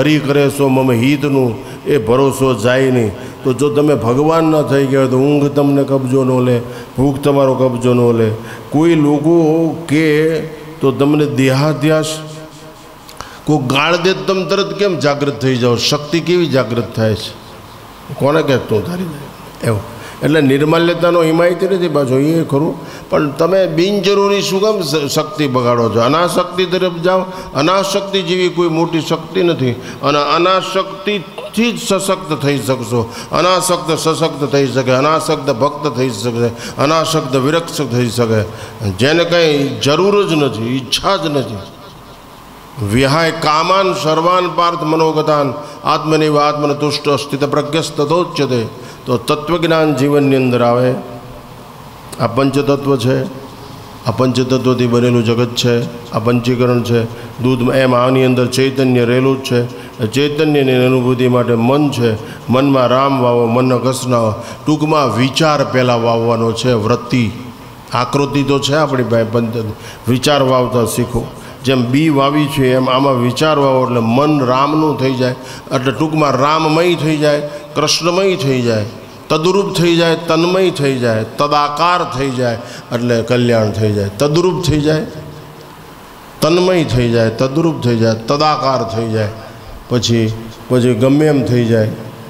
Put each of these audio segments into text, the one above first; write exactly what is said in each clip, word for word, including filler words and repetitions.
હરી કરે સો મમ હિતનું એ ભરોસો જાય નહીં. તો જો તમે ભગવાન ન થઈ ગયા તો ઊંઘ તમને કબજો ન લે, ભૂખ તમારો કબજો ન લે. કોઈ લોકો કે તો તમને દેહાધ્યાસ, કોઈ ગાળ દે તમે તરત કેમ જાગૃત થઈ જાઓ? શક્તિ કેવી જાગૃત થાય છે? કોને કહેતો તારી જાય એવું? એટલે નિર્માલ્યતાનો હિમાયતી નથી પાછો, એ ખરું. પણ તમે બિનજરૂરી શું કામ શક્તિ બગાડો છો? અનાશક્તિ તરફ જાઓ. અનાશક્તિ જેવી કોઈ મોટી શક્તિ નથી, અને અનાશક્તિથી જ સશક્ત થઈ શકશો. અનાસક્ત સશક્ત થઈ શકે, અનાસક્ત ભક્ત થઈ શકે, અનાસક્ત વિરક્ત થઈ શકે. જેને કંઈ જરૂર જ નથી, ઈચ્છા જ નથી. વિહાય કામાન સર્વાન પાર્થ મનોગતાન આત્મનિવ આત્મન તુષ્ટ સ્થિત પ્રજ્ઞસ્તોચ્યતે. તો તત્વજ્ઞાન જીવનની અંદર આવે. આ પંચતત્વ છે, આ પંચતત્વથી બનેલું જગત છે, આ પંચીકરણ છે. દૂધમાં એમ આની અંદર ચૈતન્ય રહેલું જ છે. ચૈતન્યની અનુભૂતિ માટે મન છે. મનમાં રામ વાવો, મનને ઘસનાવો. ટૂંકમાં વિચાર પહેલાં વાવવાનો છે. વૃત્તિ આકૃતિ તો છે આપણી પાસે, પંચ વિચાર વાવતા શીખો. જેમ બી વાવી છે એમ આમાં વિચાર વાવો એટલે મન રામનું થઈ જાય. એટલે ટૂંકમાં રામમય થઈ જાય, કૃષ્ણમય થઈ જાય, તદરૂપ થઈ જાય, તન્મય થઈ જાય, તદાકાર થઈ જાય એટલે કલ્યાણ થઈ જાય. તદરૂપ થઈ જાય, તન્મય થઈ જાય, તદરૂપ થઈ જાય, તદાકાર થઈ જાય, પછી પછી ગમે એમ થઈ જાય.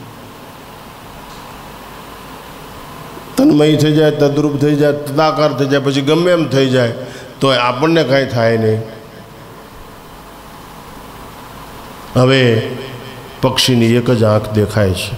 તન્મય થઈ જાય, તદરૂપ થઈ જાય, તદાકાર થઈ જાય, પછી ગમે એમ થઈ જાય તો આપણને કાંઈ થાય નહીં. હવે પક્ષીની એક જ આંખ દેખાય છે.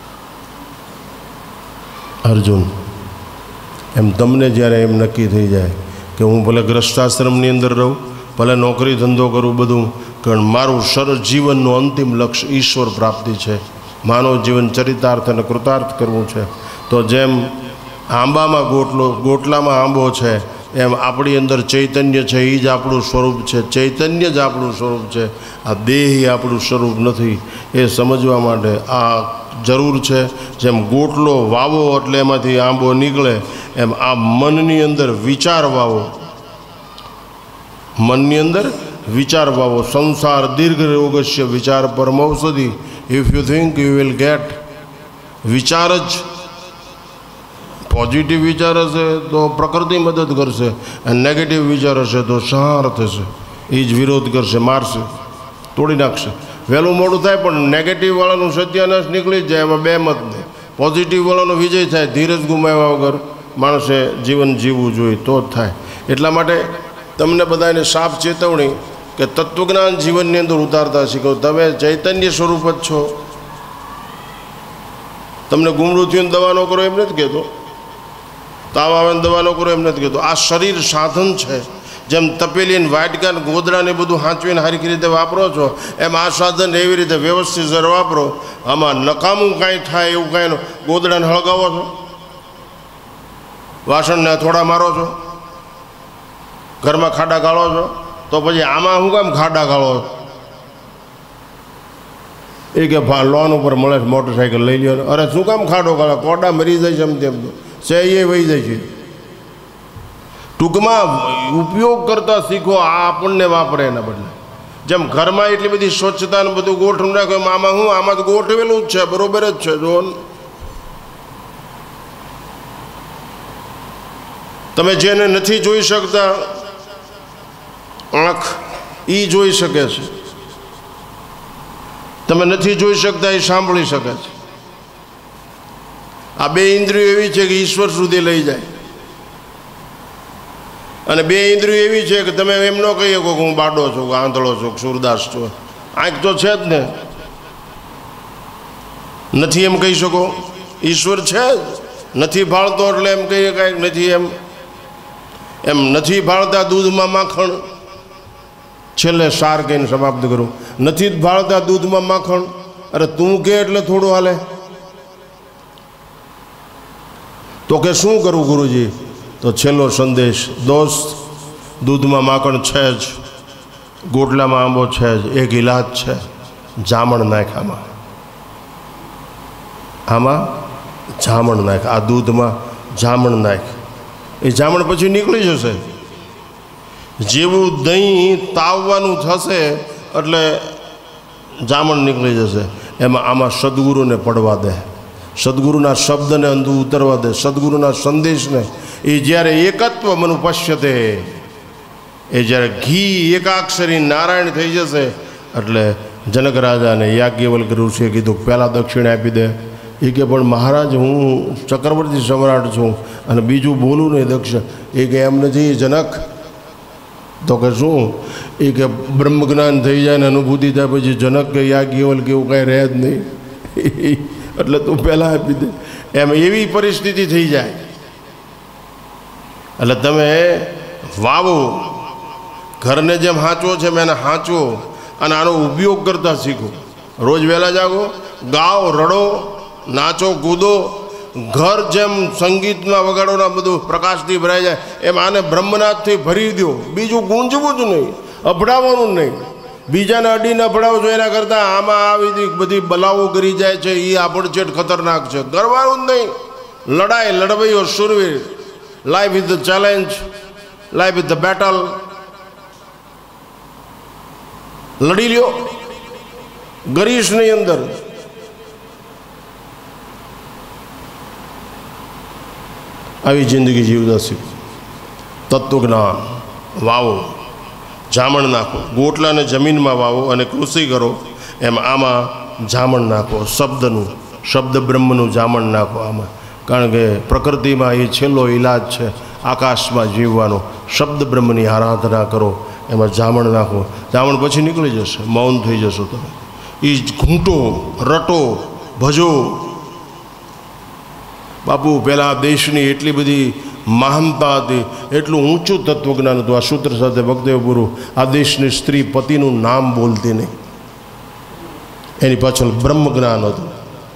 અર્જુન, એમ તમને જ્યારે એમ નક્કી થઈ જાય કે હું ભલે ગ્રસ્તાશ્રમની અંદર રહું, ભલે નોકરી ધંધો કરું, બધું કારણ મારું સરળ જીવનનું અંતિમ લક્ષ્ય ઈશ્વર પ્રાપ્તિ છે, માનવ જીવન ચરિતાર્થ અને કૃતાર્થ કરવું છે. તો જેમ આંબામાં ગોટલો, ગોટલામાં આંબો છે, એમ આપણી અંદર ચૈતન્ય છે, એ જ આપણું સ્વરૂપ છે. ચૈતન્ય જ આપણું સ્વરૂપ છે. આ દેહ આપણું સ્વરૂપ નથી. એ સમજવા માટે આ જરૂર છે. જેમ ગોટલો વાવો એટલે એમાંથી આંબો નીકળે, એમ આ મનની અંદર વિચાર વાવો. મનની અંદર વિચાર વાવો. સંસાર દીર્ઘ રોગસ્ય વિચાર પરમૌષધિ. If you think you will get. વિચાર જ પોઝિટિવ વિચાર હશે તો પ્રકૃતિ મદદ કરશે, અને નેગેટિવ વિચાર હશે તો સંહાર થશે. એ જ વિરોધ કરશે, મારશે, તોડી નાખશે. વહેલું મોડું થાય પણ નેગેટિવવાળાનું સત્યાનાશ નીકળી જ જાય. એમાં બે મત નહીં. પોઝિટિવવાળાનો વિજય થાય. ધીરજ ગુમાવ્યા વગર માણસે જીવન જીવવું જોઈએ તો જ થાય. એટલા માટે તમને બધાને સાફ ચેતવણી કે તત્વજ્ઞાન જીવનની અંદર ઉતારતા શીખો. તમે ચૈતન્ય સ્વરૂપ જ છો. તમને ગુમડું થયું દવા ન કરો એમ નથી કહેતો, તાવ આવે ને દવા ન કરો એમ નથી કહેતો. આ શરીર સાધન છે. જેમ તપેલી ને વાટકા ને ગોદડા ને બધું હાંચવીને સારી રીતે વાપરો છો, એમ આ સાધન એવી રીતે વ્યવસ્થિત વાપરો. આમાં નકામું કાંઈ થાય એવું કાંઈ ગોદડાને હળગાવો છો, વાસણને થોડા મારો છો, ઘરમાં ખાડા ગાળો છો, તો પછી આમાં શું કામ ખાડા ગાળો? એ કે લોન ઉપર મળે છે મોટરસાઇકલ લઈ લ્યો. અરે શું કામ ખાડો ગાળો? કોડા મરી જાય છે એમ તેમ છે, એ વહી જાય છે. ટૂંકમાં ઉપયોગ કરતા શીખો. આ આપણને વાપરે એના બદલે. જેમ ઘરમાં એટલી બધી સ્વચ્છતા ને બધું ગોઠવું નાખ્યું, આમાં હું આમાં તો ગોઠવેલું જ છે, બરોબર જ છે. જો તમે જેને નથી જોઈ શકતા, આંખ એ જોઈ શકે છે. તમે નથી જોઈ શકતા, એ સાંભળી શકે છે. આ બે ઇન્દ્રિયો એવી છે કે ઈશ્વર સુધી લઈ જાય, અને બે ઇન્દ્રિયો એવી છે કે તમે એમ ન કહી શકો કે હું બાડો છું, આંધળો છું, સુરદાસ છું. આંખ તો છે જ ને, નથી એમ કહી શકો. ઈશ્વર છે જ, નથી ભાળતો એટલે એમ કહીએ કાંઈક નથી. એમ એમ નથી ભાળતા દૂધમાં માખણ. છેલ્લે સાર કહીને સમાપ્ત કરું. નથી ભાળતા દૂધમાં માખણ. અરે તું કે એટલે થોડું હાલે. તો કે શું કરું ગુરુજી? તો છેલ્લો સંદેશ, દોસ્ત દૂધમાં માખણ છે જ, ગોટલામાં આંબો છે જ, એક ઇલાજ છે, જામણ નાખ આમાં. આમાં જામણ નાખ. આ દૂધમાં જામણ નાખ. એ જામણ પછી નીકળી જશે. જેવું દહીં તાવવાનું થશે એટલે જામણ નીકળી જશે. એમાં આમાં સદગુરુને પડવા દે, સદગુરુના શબ્દને અંધુ ઉતરવા દે, સદગુરુના સંદેશને. એ જ્યારે એકત્વ મનુ પશ્યતે, એ જ્યારે ઘી એકાક્ષરી નારાયણ થઈ જશે એટલે જનક રાજાને યાજ્ઞવલ્ક ઋષિએ કીધું પહેલાં દક્ષિણ આપી દે. એ કે પણ મહારાજ હું ચક્રવર્તી સમ્રાટ છું અને બીજું બોલું નહીં દક્ષિણ. એ કે એમ નથી જનક. તો કે શું? એ કે બ્રહ્મ જ્ઞાન થઈ જાય ને અનુભૂતિ થાય પછી જનક કે યાજ્ઞવલ્ક એવું કાંઈ રહે જ નહીં, એટલે તું પહેલાં આપી દે. એમ એવી પરિસ્થિતિ થઈ જાય. એટલે તમે વાવો, ઘરને જેમ હાંચવો છે મેં એને હાંચવો અને આનો ઉપયોગ કરતા શીખો. રોજ વહેલા જાગો, ગાઓ, રડો, નાચો, કૂદો. ઘર જેમ સંગીતમાં વગાડોના બધું પ્રકાશથી ભરાઈ જાય એમ આને બ્રહ્મનાથથી ભરી દો. બીજું ગુંજવું જ નહીં, અભડાવવાનું નહીં. બીજાને અડીને અભડાવો છો એના કરતાં આમાં આવી બધી બલાવો કરી જાય છે એ આપણછેટ ખતરનાક છે. કરવાનું જ નહીં. લડાઈ લડવૈયો સુરવીર. Life is the challenge, life is the battle. લડી લ્યો ગરીશની અંદર. આવી જિંદગી જીવતા શીખો. તત્વજ્ઞાન વાવો, જામણ નાખો. ગોટલાને જમીનમાં વાવો અને કૃષિ કરો એમ આમાં જામણ નાખો. શબ્દનું, શબ્દ બ્રહ્મનું જામણ નાખો આમાં. કારણ કે પ્રકૃતિમાં એ છેલ્લો ઈલાજ છે આકાશમાં જીવવાનો. શબ્દ બ્રહ્મની આરાધના કરો, એમાં જામણ નાખો. જામણ પછી નીકળી જશે, મૌન થઈ જશો તમે. એ ઘૂંટો, રટો, ભજો. બાપુ પહેલાં આ દેશની એટલી બધી મહાનતા હતી, એટલું ઊંચું તત્વજ્ઞાન હતું. આ સૂત્ર સાથે વક્તવ્ય પૂરું. આ દેશની સ્ત્રી પતિનું નામ બોલતી નહીં, એની પાછળ બ્રહ્મ જ્ઞાન હતું.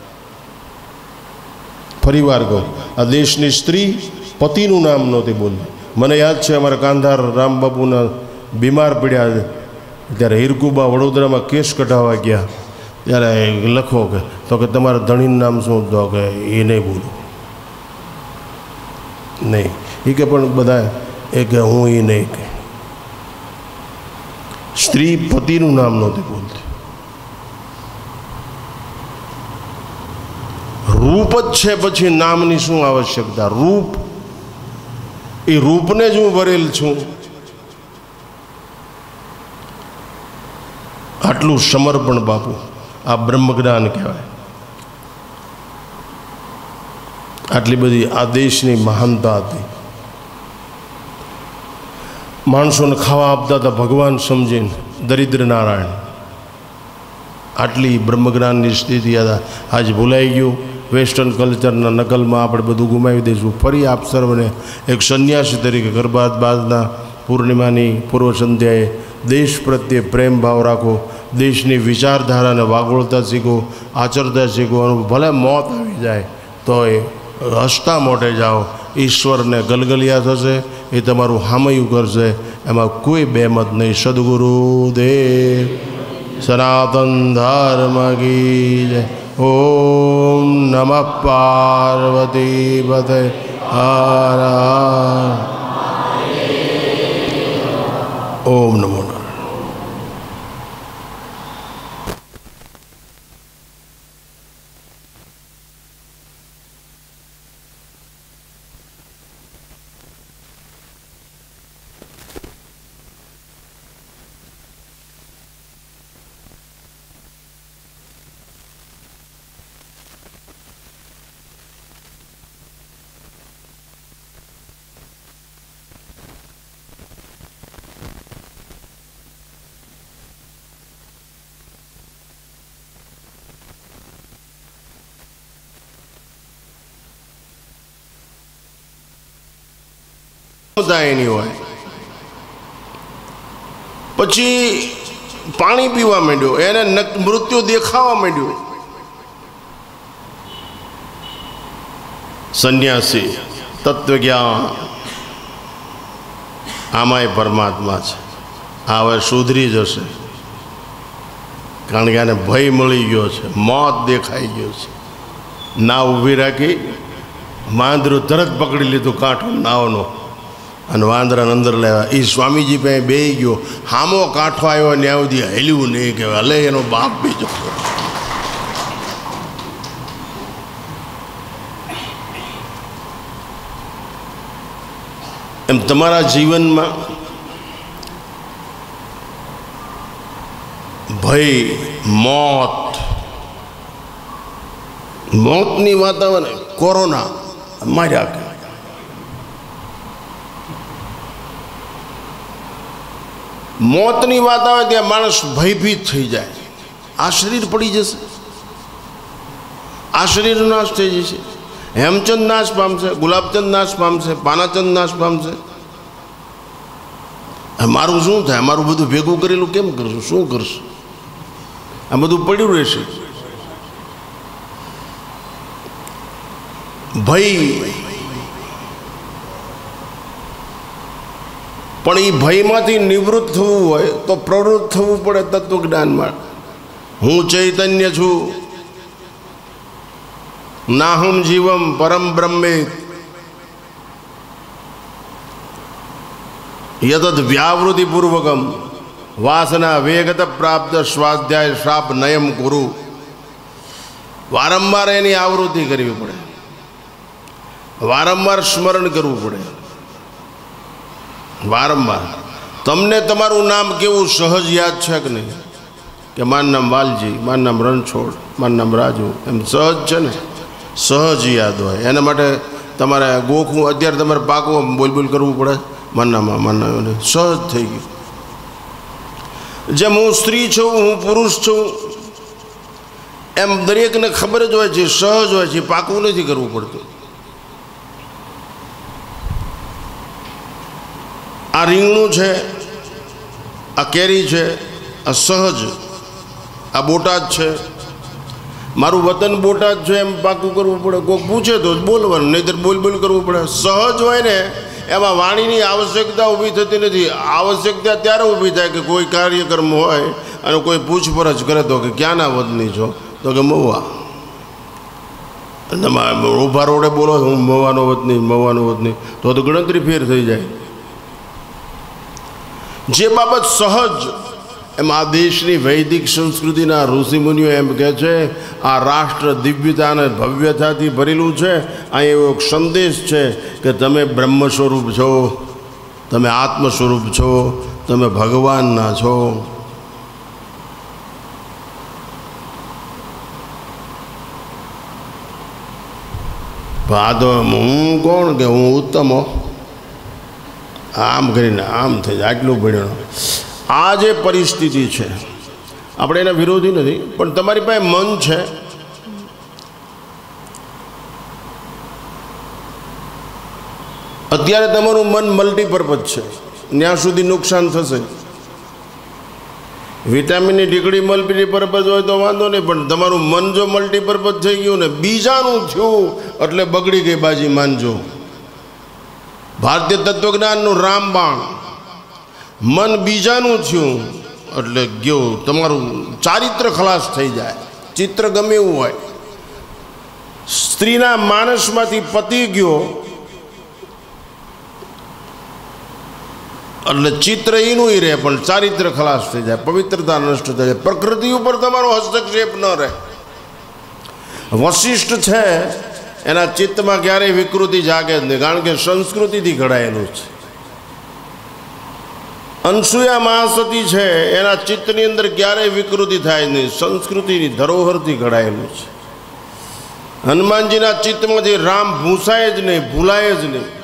ફરી વાર કહું, આ દેશની સ્ત્રી પતિનું નામ નહોતી બોલતી. મને યાદ છે અમારા કાંધાર રામબાપુના બીમાર પડ્યા ત્યારે હિરકુબા વડોદરામાં કેસ કઢાવવા ગયા ત્યારે લખો કે તો કે તમારા ધણીનું નામ શું? તો કે એ નહીં બોલું નહીં. એ કે પણ બધા એ કે હું એ નહીં કે. સ્ત્રી પતિનું નામ નહોતી બોલતી. રૂપ જ છે, પછી નામની શું આવશ્યકતા? રૂપ, એ રૂપને જ હું ભરેલ છું. આટલું સમર્પણ બાપુ, આ બ્રહ્મજ્ઞાન કહેવાય. આટલી બધી આ દેશની મહાનતા હતી. માણસોને ખાવા આપતા હતા ભગવાન સમજીને, દરિદ્ર નારાયણ. આટલી બ્રહ્મજ્ઞાનની સ્થિતિ હતા. આજ ભૂલાઈ ગયું. વેસ્ટર્ન કલ્ચરના નકલમાં આપણે બધું ગુમાવી દઈશું. ફરી આપ સર્વને એક સંન્યાસી તરીકે ગરબાદ બાદના પૂર્ણિમાની પૂર્વ સંધ્યાએ દેશ પ્રત્યે પ્રેમ ભાવ રાખો. દેશની વિચારધારાને વાગોળતા શીખો, આચરતા શીખો. ભલે મોત આવી જાય તો એ હસતા મોઢે જાઓ. ઈશ્વરને ગલગલિયા થશે, એ તમારું હામયું કરશે, એમાં કોઈ બેમત નહીં. સદગુરુ દેવ સનાતન ધર્મ કી જય. ઓમ નમઃ પાર્વતી પતે હર હર. ઓમ નમો નારાયણ. એની હોય પછી પાણી પીવા માંડ્યો, એને મૃત્યુ દેખાવા માંડ્યું. સંન્યાસી તત્વજ્ઞાન, આમાંય પરમાત્મા છે. આ હવે સુધરી જશે, કારણ કે આને ભય મળી ગયો છે, મોત દેખાઈ ગયો છે. ના ઊભી રાખી માંદરું તરત પકડી લીધું કાંઠો નાવનો અને વાંદરાને અંદર લેવા. એ સ્વામીજી પાસે બેસી ગયો, હામો કાંઠો આવ્યો ને ત્યાં સુધી હલ્યું નહીં કે હલે એનો બાપ બીજો. એમ તમારા જીવનમાં ભય, મોત, મોતની વાત આવે ને, કોરોના માર્યા કે મોતની વાત આવે ત્યાં માણસ ભયભીત થઈ જાય. આ શરીર પડી જશે, આ શરીર નાશ થઈ જશે, હેમચંદ નાશ પામશે, ગુલાબચંદ નાશ પામશે, પાનાચંદ નાશ પામશે. મારું શું થાય? મારું બધું ભેગું કરેલું કેમ કરશું? શું કરશું? આ બધું પડ્યું રહેશે. ભય, પણ એ ભયમાંથી નિવૃત્ત થવું હોય તો પ્રવૃત્ત થવું પડે તત્વજ્ઞાનમાં. હું ચૈતન્ય છું, નાહમ જીવમ પરમ બ્રહ્મે યતદ વ્યાવૃતિ પૂર્વકમ વાસના વેગત પ્રાપ્ત સ્વાધ્યાય શ્રાપ નયમ ગુરુ. વારંવાર એની આવૃત્તિ કરવી પડે, વારંવાર સ્મરણ કરવું પડે, વારંવાર. તમને તમારું નામ કેવું સહજ યાદ છે કે નહીં? કે મારું નામ વાલજી, મારું નામ રણછોડ, મારું નામ રાજુ, એમ સહજ છે ને? સહજ યાદ હોય. એના માટે તમારે ગોખવું, અત્યારે તમારે પાકવું, બોલ બોલ કરવું પડે. મારું નામ મારું નામ સહજ થઈ ગયું. જેમ હું સ્ત્રી છું, હું પુરુષ છું, એમ દરેકને ખબર જ હોય છે, સહજ હોય છે, પાકવું નથી કરવું પડતું. આ રીંગણું છે, આ કેરી છે, આ સહજ. આ બોટાદ છે, મારું વતન બોટાદ છે, એમ પાકું કરવું પડે. કોઈ પૂછે તો બોલવાનું, નહીંતર બોલ બોલ કરવું પડે. સહજ હોય ને એમાં વાણીની આવશ્યકતા ઊભી થતી નથી. આવશ્યકતા ત્યારે ઊભી થાય કે કોઈ કાર્યક્રમ હોય અને કોઈ પૂછપરછ કરે તો કે ક્યાંના વતની છો? તો કે મહુવા. તમે ઊભા રોડે બોલો હું મહુવાનો વતની, મહુવાનો વતની, તો તો ગણતરી ફેર થઈ જાય. જે બાબત સહજ, એમ આ દેશની વૈદિક સંસ્કૃતિના ઋષિમુનિઓ એમ કહે છે આ રાષ્ટ્ર દિવ્યતા અને ભવ્યતાથી ભરેલું છે. અહીં એવો એક સંદેશ છે કે તમે બ્રહ્મ સ્વરૂપ છો, તમે આત્મ સ્વરૂપ છો, તમે ભગવાનના છો. આ તો હું કોણ કે હું ઉત્તમ હો, આમ કરીને આમ થઈ જાય, આટલું ભણ્યો. આ જે પરિસ્થિતિ છે, આપણે એના વિરોધી નથી, પણ તમારી પાસે મન છે, અત્યારે તમારું મન મલ્ટીપર્પઝ છે, ત્યાં સુધી નુકસાન થશે. વિટામિનની ડીકડી મલ્ટીપર્પઝ હોય તો વાંધો નહીં, પણ તમારું મન જો મલ્ટીપર્પઝ થઈ ગયું ને, બીજાનું થયું એટલે બગડી ગઈ બાજી માનજો. ભારતીય તત્વજ્ઞાનનું રામબાણ, મન બીજાનું થયું એટલે ગયું, તમારું ચારિત્ર ખલાસ થઈ જાય. ચિત્ર ગમે એવું હોય, સ્ત્રીના માનસમાંથી પતિ ગયો એટલે ચિત્ર એનું રહે, પણ ચારિત્ર ખલાસ થઈ જાય, પવિત્રતા નષ્ટ થઈ જાય. પ્રકૃતિ ઉપર તમારો હસ્તક્ષેપ ન રહે. વશિષ્ઠ છે, એના ચિત્તમાં ક્યારેય વિકૃતિ જાગે જ નહીં, કારણ કે સંસ્કૃતિથી ઘડાયેલું છે. અનસુયા મહાસતી છે, એના ચિત્તની અંદર ક્યારેય વિકૃતિ થાય નહીં, સંસ્કૃતિની ધરોહરથી ઘડાયેલું છે. હનુમાનજીના ચિત્તમાંથી રામ ભૂસાય જ નહીં, ભૂલાય જ નહીં.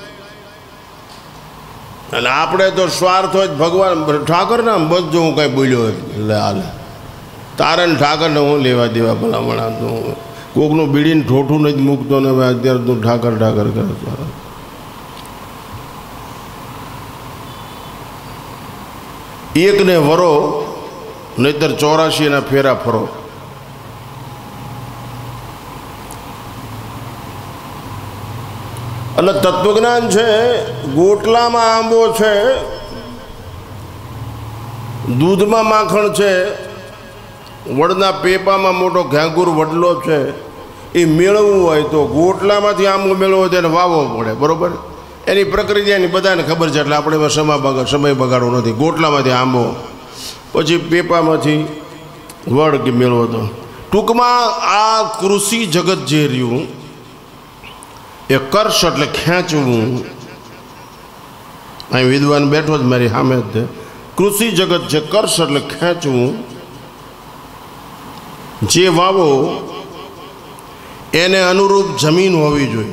અને આપણે તો સ્વાર્થ હોય ભગવાન ઠાકર નામ બસ જો હું કાંઈ બોલ્યો એટલે હાલે તારે ઠાકરને હું લેવા દેવા ભલામણા. તો કોકનું બીડીને ઠોઠું નથી મૂકતો ને હવે અત્યારે તું ઠાકર ઠાકર કરે. એકને વરો નહીતર ચોરાશી એના ફેરા ફરો. એટલે તત્વજ્ઞાન છે, ગોટલામાં આંબો છે, દૂધમાં માખણ છે, વડના પેપામાં મોટો ઘાંઘુર વડલો છે. એ મેળવવું હોય તો ગોટલામાંથી આંબો મેળવવો હોય તેને વાવવો પડે, બરાબર? એની પ્રકૃતિ એની બધાને ખબર છે, એટલે આપણે એમાં સમય બગાડ સમય બગાડવો નથી. ગોટલામાંથી આંબો, પછી પેપામાંથી વડ કે મેળવો હતો. ટૂંકમાં આ કૃષિ જગત જે રહ્યું એ કર્ષ એટલે ખેંચવું. અહીં વિદ્વાન બેઠો જ મારી સામે જ છે. કૃષિ જગત છે, કર્ષ એટલે ખેંચવું. જે વાવો એને અનુરૂપ જમીન હોવી જોઈએ.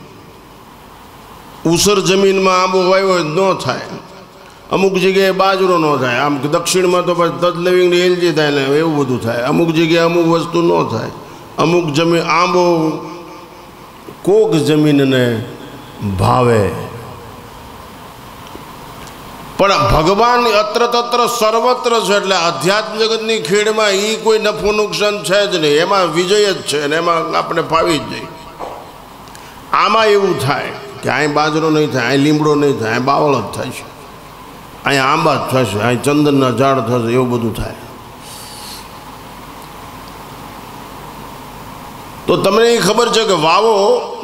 ઉસર જમીનમાં આંબો વાવ્યો ન થાય, અમુક જગ્યાએ બાજરો ન થાય, આમ દક્ષિણમાં તો પછી તજ લવિંગ એલજી થાય ને એવું બધું થાય. અમુક જગ્યાએ અમુક વસ્તુ ન થાય. અમુક જમીન આંબો કોક જમીનને ભાવે, પણ ભગવાન અત્ર તત્ર સર્વત્ર છે. એટલે અધ્યાત્મ જગતની ખેડમાં એ કોઈ નફો નુકસાન છે જ નહીં, એમાં વિજય જ છે અને એમાં આપણે ફાવી જ જાય. આમાં એવું થાય કે અહીં બાજરો નહીં થાય, અહીં લીમડો નહીં થાય, અહીં બાવળ જ થાય છે, અહીં આંબા જ થશે, અહીં ચંદનના ઝાડ થશે, એવું બધું થાય. તો તમને એ ખબર છે કે વાવો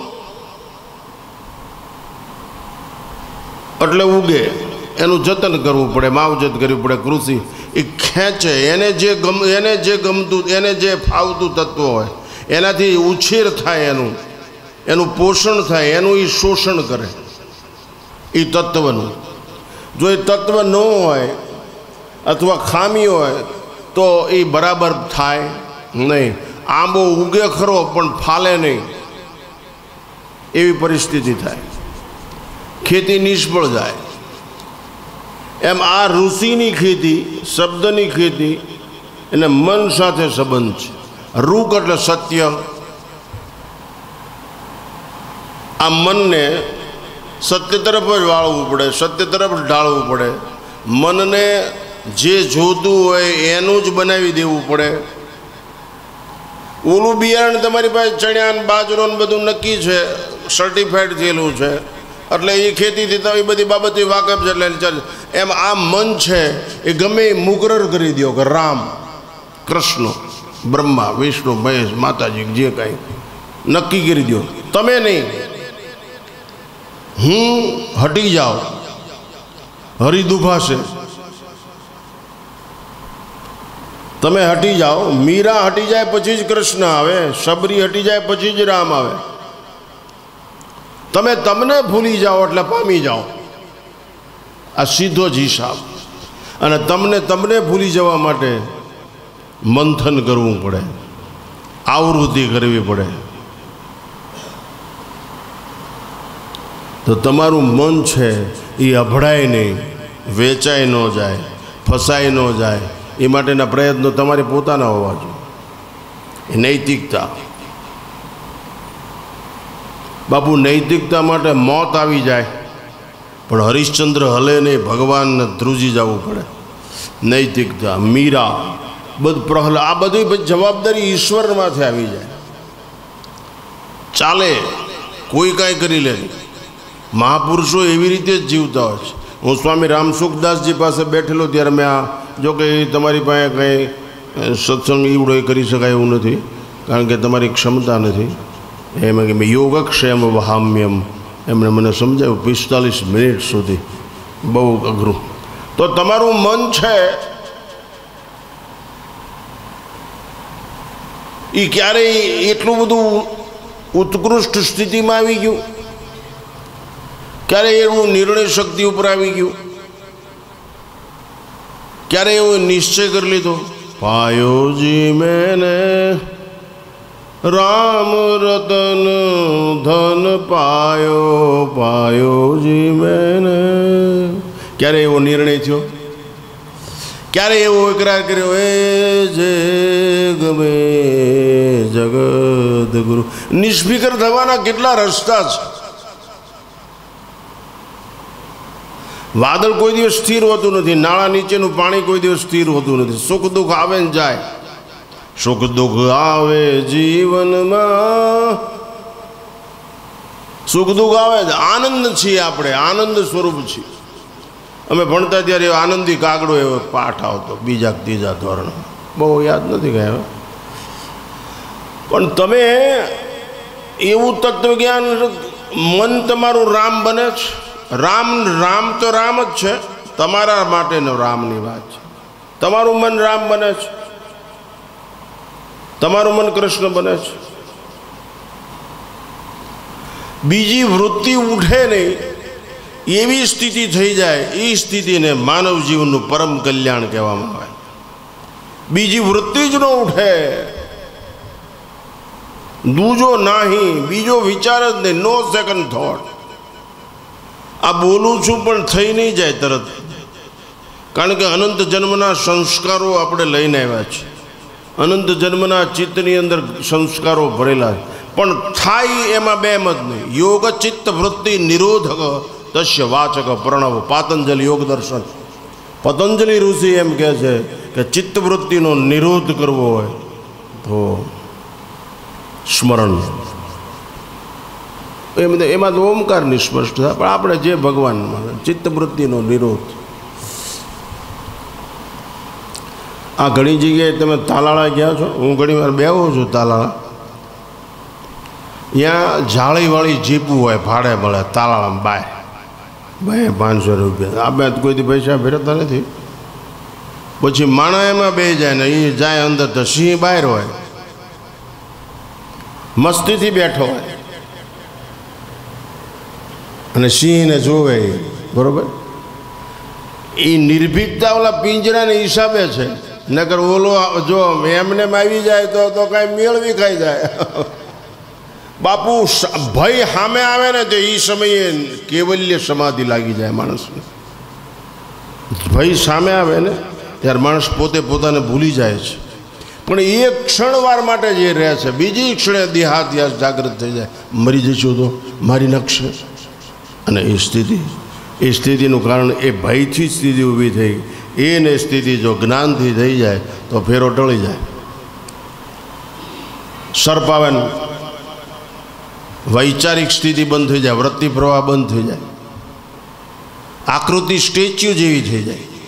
એટલે ઉગે, એનું જતન કરવું પડે, માવજત કરવી પડે. કૃષિ એ ખેંચે, એને જે ગમ એને જે ગમતું એને જે ફાવતું તત્વ હોય એનાથી ઉછેર થાય, એનું એનું પોષણ થાય, એનું એ શોષણ કરે એ તત્વનું. જો એ તત્વ ન હોય અથવા ખામી હોય તો એ બરાબર થાય નહીં. આંબો ઉગે ખરો પણ ફાલે નહીં, એવી પરિસ્થિતિ થાય, ખેતી નિષ્ફળ જાય. એમ આ ઋષિની ખેતી, શબ્દની ખેતી એને મન સાથે સંબંધ છે. રૂક એટલે સત્ય. આ મનને સત્ય તરફ જ વાળવું પડે, સત્ય તરફ જ ઢાળવું પડે. મનને જે જોતું હોય એનું જ બનાવી દેવું પડે. ઓલું બિયારણ તમારી પાસે ચણ્યા ને બાજરો ને બધું નક્કી છે, સર્ટિફાઈડ થયેલું છે, એટલે એ ખેતીથી તો એ બધી બાબતો વાકેફ છે. એટલે ચાલે. એમ આ મન છે એ ગમે એ મુકરર કરી દો કે રામ, કૃષ્ણ, બ્રહ્મા, વિષ્ણુ, મહેશ, માતાજી જે કાંઈ નક્કી કરી દો. તમે નહીં, હું હટી જાઓ, હરી દુભાશે. તમે હટી જાઓ, મીરા હટી જાય પછી જ કૃષ્ણ આવે, શબરી હટી જાય પછી જ રામ આવે. તમે તમને ભૂલી જાઓ એટલે પામી જાઓ. આ સીધો જ હિસાબ. અને તમને તમને ભૂલી જવા માટે મંથન કરવું પડે, આવૃત્તિ કરવી પડે. તો તમારું મન છે એ અભડાય નહીં, વેચાઈ ન જાય, ફસાઈ ન જાય, એ માટેના પ્રયત્નો તમારે પોતાના હોવા જોઈએ. એ નૈતિકતા. બાપુ, નૈતિકતા માટે મોત આવી જાય પણ હરિશ્ચંદ્ર હલે નહીં, ભગવાનને ધ્રુજી જવું પડે. નૈતિકતા, મીરા, બધું પ્રહલાદ, આ બધી જવાબદારી ઈશ્વરમાંથી આવી જાય. ચાલે, કોઈ કાંઈ કરી લે. મહાપુરુષો એવી રીતે જ જીવતા હોય છે. હું સ્વામી રામસુખદાસજી પાસે બેઠેલો ત્યારે મેં આ, જો કે તમારી પાસે કંઈ સત્સંગ ઈવડો એ કરી શકાય એવું નથી, કારણ કે તમારી ક્ષમતા નથી. એમાં કે મેં યોગક્ષેમ વહામ્યમ એમણે મને સમજાવ્યું પિસ્તાલીસ મિનિટ સુધી, બહુ અઘરું. તો તમારું મન છે એ ક્યારેય એટલું બધું ઉત્કૃષ્ટ સ્થિતિમાં આવી ગયું, ક્યારે એવું નિર્ણય શક્તિ ઉપર આવી ગયું, ક્યારે એવો નિશ્ચય કરી લીધો, પાયોજી મેને રામ રતન ધન પાયો, પાયોજી મેને. ક્યારે એવો નિર્ણય થયો, ક્યારે એવો ઇકરાર કર્યો, એ જે ગમે જગત ગુરુ. નિષ્ફિકર થવાના કેટલા રસ્તા છે. વાદળ કોઈ દિવસ સ્થિર હોતું નથી, નાળા નીચેનું પાણી કોઈ દિવસ સ્થિર હોતું નથી. સુખ દુઃખ આવે ને જાય, સુખ દુઃખ આવે જીવનમાં, સુખ દુઃખ આવે. આનંદ છીએ આપણે, આનંદ સ્વરૂપ છીએ. અમે ભણતા ત્યારે આનંદી કાગડો એવો પાઠ આવતો બીજા ત્રીજા ધોરણ, બહુ યાદ નથી ગયા. પણ તમે એવું તત્વજ્ઞાન મન તમારું રામ બને છે. રામ રામ તો રામ જ છે, તમારા માટેનો રામની વાત છે. તમારું મન રામ બને છે, તમારું મન કૃષ્ણ બને છે. બીજી વૃત્તિ ઉઠે નહીં એવી સ્થિતિ થઈ જાય, એ સ્થિતિને માનવ જીવનનું પરમ કલ્યાણ કહેવામાં આવે. બીજી વૃત્તિ જ ન ઉઠે, દૂજો નાહી, બીજો વિચાર જ નહીં, નો સેકન્ડ થોટ. આ બોલું છું પણ થઈ નહીં જાય તરત, કારણ કે અનંત જન્મના સંસ્કારો આપણે લઈને આવ્યા છીએ. અનંત જન્મના ચિત્તની અંદર સંસ્કારો ભરેલા છે, પણ થાય એમાં બે મત નહીં. યોગ ચિત્ત વૃત્તિ નિરોધક તસ્ય વાચક પ્રણવ. પાતંજલિ યોગ દર્શન. પતંજલિ ઋષિ એમ કહે છે કે ચિત્તવૃત્તિનો નિરોધ કરવો હોય તો સ્મરણ. એમ એમાં તો ઓમકાર નિસ્પષ્ટ થાય, પણ આપણે જે ભગવાનમાં ચિત્તવૃત્તિનો નિરોધ. આ ઘણી જગ્યાએ તમે તાલાળા ગયા છો, હું ઘણી વાર બેહું છું તાલાળા. ત્યાં જાળીવાળી જીપું હોય, ભાડે મળે તાલાળામાં બાય બાય પાંચસો રૂપિયા. આપણે કોઈથી પૈસા ભેરતા નથી. પછી માણા એમાં બે જાય ને એ જાય અંદર, તો સિંહ બહાર હોય, મસ્તીથી બેઠો હોય અને સિંહને જોવે. બરોબર, એ નિર્ભીકતા ઓલા પિંજરાના હિસાબે છે, નકર ઓલો જો એમને આવી જાય તો તો કાંઈ મેળવી ખાઈ જાય. બાપુ ભય સામે આવે ને તો એ સમયે કેવલ્ય સમાધિ લાગી જાય માણસને. ભય સામે આવે ને ત્યારે માણસ પોતે પોતાને ભૂલી જાય છે, પણ એક ક્ષણવાર માટે જે રહે છે, બીજી ક્ષણે દેહાદ્યાસ જાગૃત થઈ જાય, મરી જઈશું તો મારી નાખશે. અને એ સ્થિતિ એ સ્થિતિનું કારણ એ ભયથી સ્થિતિ ઊભી થઈ. એને સ્થિતિ જો જ્ઞાનથી થઈ જાય તો ફેરો ટળી જાય. સર્પ આવે ને વૈચારિક સ્થિતિ બંધ થઈ જાય, વૃત્તિ પ્રવાહ બંધ થઈ જાય, આકૃતિ સ્ટેચ્યુ જેવી થઈ જાય.